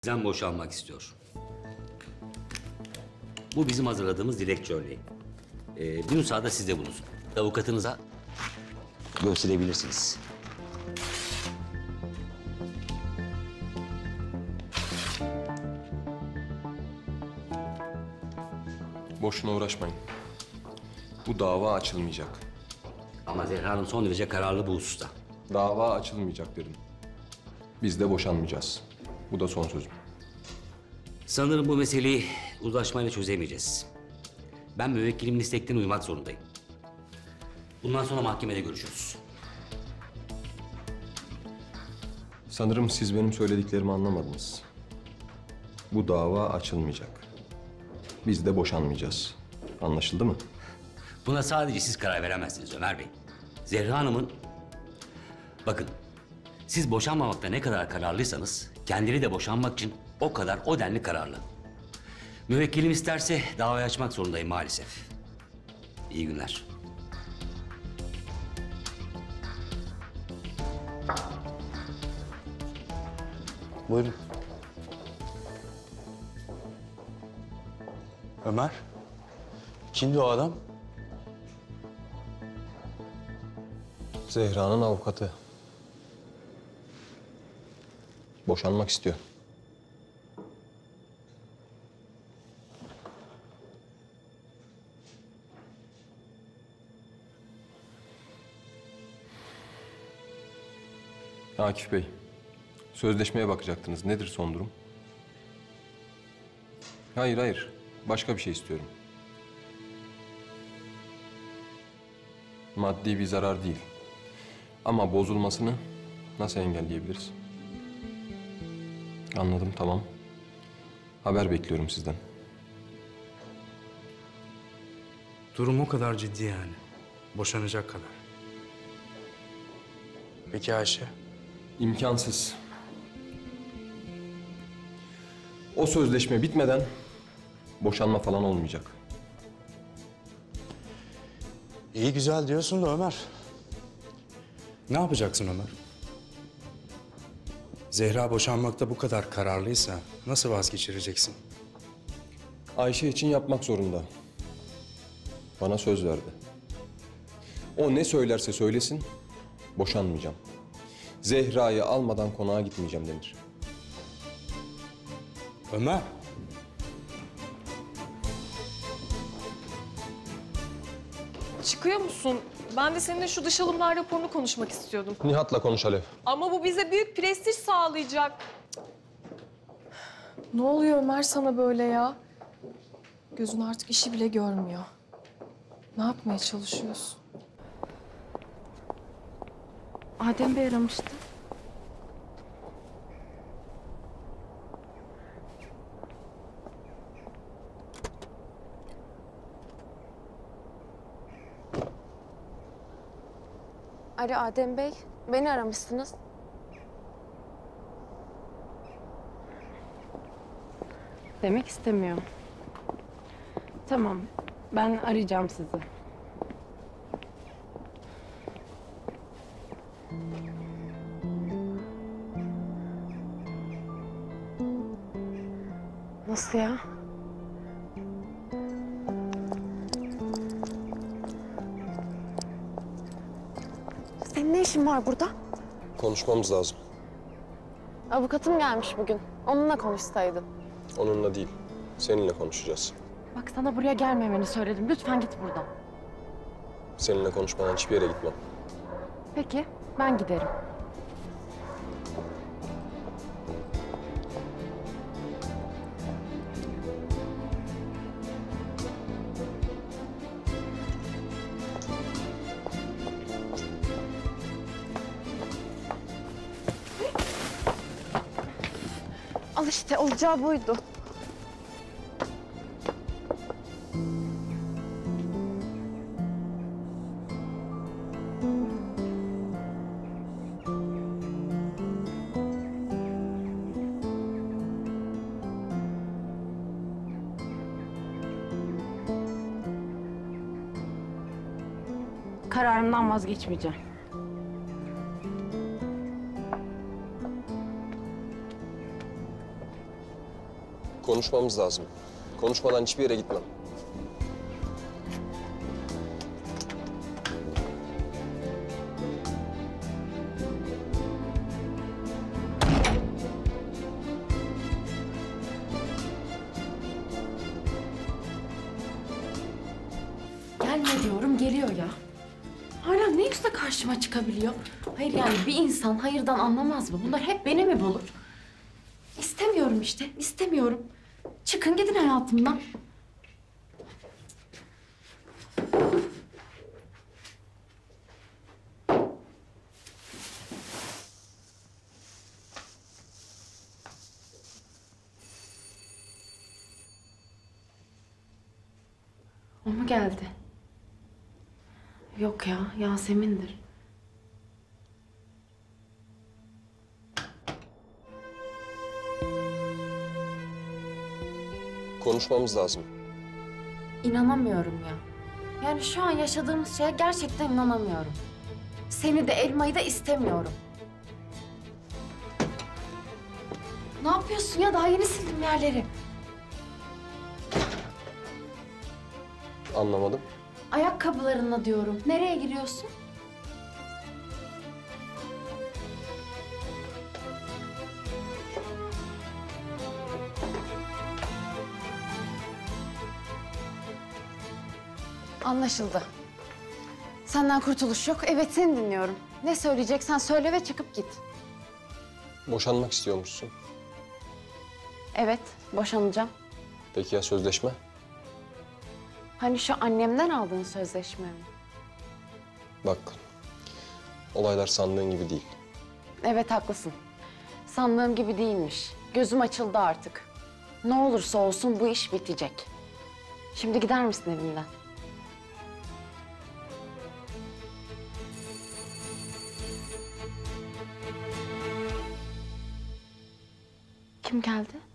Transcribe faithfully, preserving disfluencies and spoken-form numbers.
Bizden boşanmak istiyor. Bu bizim hazırladığımız dilekçe örneği. Ee, bir müsaade sizde bulunsun. Avukatınıza gösterebilirsiniz. Boşuna uğraşmayın. Bu dava açılmayacak. Ama Zehra Hanım son derece kararlı bu hususta. Dava açılmayacak dedim. Biz de boşanmayacağız. Bu da son sözüm. Sanırım bu meseleyi uzlaşmayla çözemeyeceğiz. Ben müvekkilimin isteklerine uymak zorundayım. Bundan sonra mahkemede görüşürüz. Sanırım siz benim söylediklerimi anlamadınız. Bu dava açılmayacak. Biz de boşanmayacağız. Anlaşıldı mı? Buna sadece siz karar veremezsiniz Ömer Bey. Zehra Hanım'ın... Bakın, siz boşanmamakta ne kadar kararlıysanız... ...kendileri de boşanmak için o kadar o denli kararlı. Müvekkilim isterse davayı açmak zorundayım maalesef. İyi günler. Buyurun. Ömer. Kimdi o adam? Zehra'nın avukatı. Boşanmak istiyor. Akif Bey, sözleşmeye bakacaktınız. Nedir son durum? Hayır, hayır. Başka bir şey istiyorum. Maddi bir zarar değil. Ama bozulmasını nasıl engelleyebiliriz? Anladım, tamam. Haber bekliyorum sizden. Durum o kadar ciddi yani. Boşanacak kadar. Peki Ayşe? İmkansız. O sözleşme bitmeden boşanma falan olmayacak. İyi güzel diyorsun da Ömer. Ne yapacaksın Ömer? Zehra boşanmakta bu kadar kararlıysa nasıl vazgeçireceksin? Ayşe için yapmak zorunda. Bana söz verdi. O ne söylerse söylesin, boşanmayacağım. Zehra'yı almadan konağa gitmeyeceğim Demir. Ömer. Çıkıyor musun? Ben de seninle şu dış alımlar raporunu konuşmak istiyordum. Nihat'la konuş Alev. Ama bu bize büyük prestij sağlayacak. Ne oluyor Ömer sana böyle ya? Gözün artık işi bile görmüyor. Ne yapmaya çalışıyorsun? Adem Bey aramıştı. Alo Adem Bey, beni aramışsınız. Demek istemiyorum. Tamam, ben arayacağım sizi. Nasıl ya? Senin ne işin var burada? Konuşmamız lazım. Avukatım gelmiş bugün. Onunla konuşsaydın. Onunla değil, seninle konuşacağız. Bak sana buraya gelmemeni söyledim. Lütfen git buradan. Seninle konuşmadan hiçbir yere gitmem. Peki, ben giderim. Al işte, olacağı buydu. Kararımdan vazgeçmeyeceğim. Konuşmamız lazım. Konuşmadan hiçbir yere gitmem. Gelme diyorum, geliyor ya. Hala ne yüzle karşıma çıkabiliyor? Hayır yani bir insan hayırdan anlamaz mı? Bunlar hep beni mi bulur? İstemiyorum işte, istemiyorum. Çıkın gidin hayatımdan. O mu geldi? Yok ya, Yasemin'dir. Konuşmamız lazım. İnanamıyorum ya. Yani şu an yaşadığımız şeye gerçekten inanamıyorum. Seni de elmayı da istemiyorum. Ne yapıyorsun ya? Daha yeni sildim yerleri. Anlamadım. Ayakkabılarınla diyorum. Nereye giriyorsun? Anlaşıldı. Senden kurtuluş yok. Evet, seni dinliyorum. Ne söyleyeceksen söyle ve çıkıp git. Boşanmak istiyormuşsun. Evet, boşanacağım. Peki ya sözleşme? Hani şu annemden aldığın sözleşme mi? Bak, olaylar sandığın gibi değil. Evet, haklısın. Sandığım gibi değilmiş. Gözüm açıldı artık. Ne olursa olsun bu iş bitecek. Şimdi gider misin evimden? Kim geldi?